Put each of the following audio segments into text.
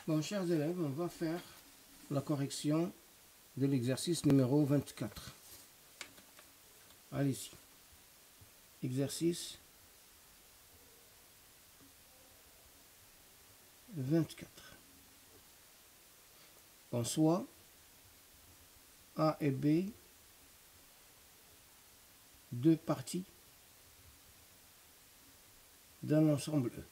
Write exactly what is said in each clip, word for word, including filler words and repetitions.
Bon, chers élèves, on va faire la correction de l'exercice numéro vingt-quatre. Allez-y. Exercice vingt-quatre. On soit A et B, deux parties d'un ensemble E.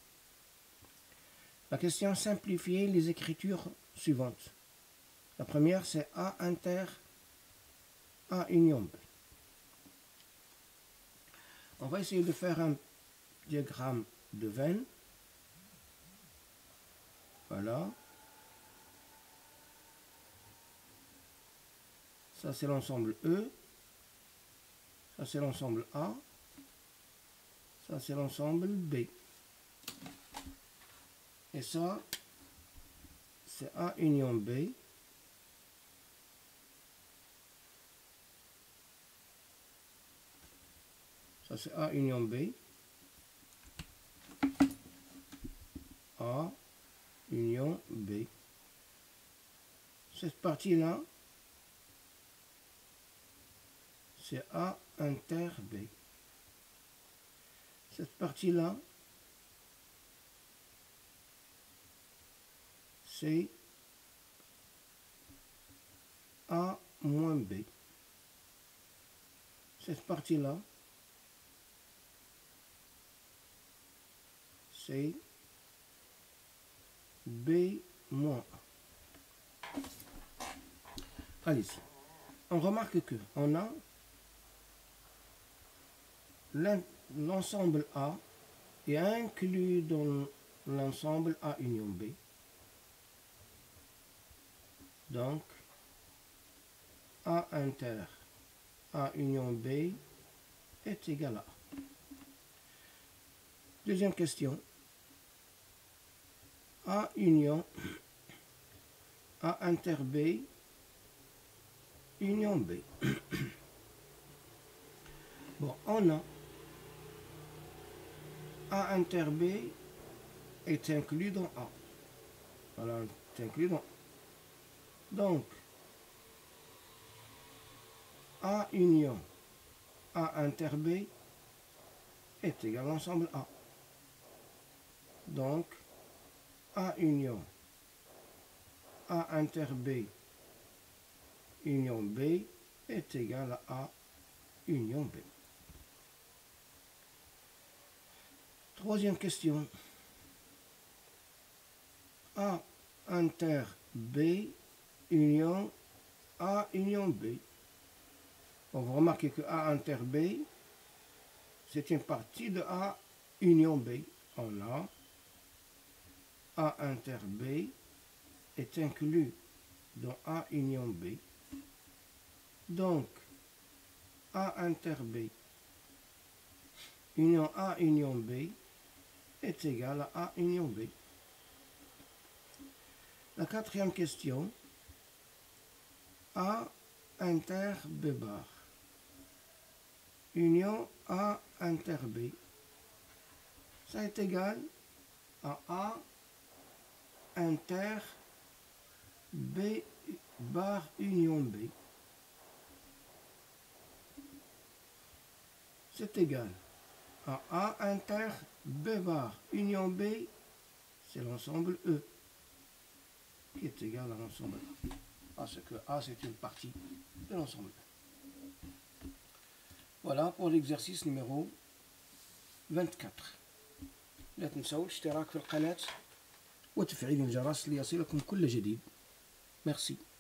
La question simplifier les écritures suivantes. La première, c'est A inter A union B. On va essayer de faire un diagramme de veine. Voilà. Ça, c'est l'ensemble E. Ça, c'est l'ensemble A. Ça, c'est l'ensemble B. Et ça, c'est A union B. Ça, c'est A union B. A union B. Cette partie-là, c'est A inter B. Cette partie-là, c'est A moins B. Cette partie-là, c'est B moins A. Allez-y. On remarque que on a l'ensemble A est inclus dans l'ensemble A union B. Donc, A inter A union B est égal à A. Deuxième question. A union A inter B union B. Bon, on a A inter B est inclus dans A. Voilà, est inclus dans A. Donc, A union A inter B est égal à l'ensemble A. Donc, A union A inter B union B est égal à A union B. Troisième question. A inter B union A union B. On va remarquer que A inter B, c'est une partie de A union B. On a A inter B est inclus dans A union B. Donc, A inter B union A union B est égal à A union B. La quatrième question, A inter B bar union A inter B, ça est égal à A inter B bar union B. C'est égal à A inter B bar union B, c'est l'ensemble E, qui est égal à l'ensemble A. Parce que A, c'est une partie de l'ensemble E. Voilà pour l'exercice numéro vingt-quatre. لا تنسوا الاشتراك في القناة وتفعيل الجرس ليصلكم كل جديد. Merci.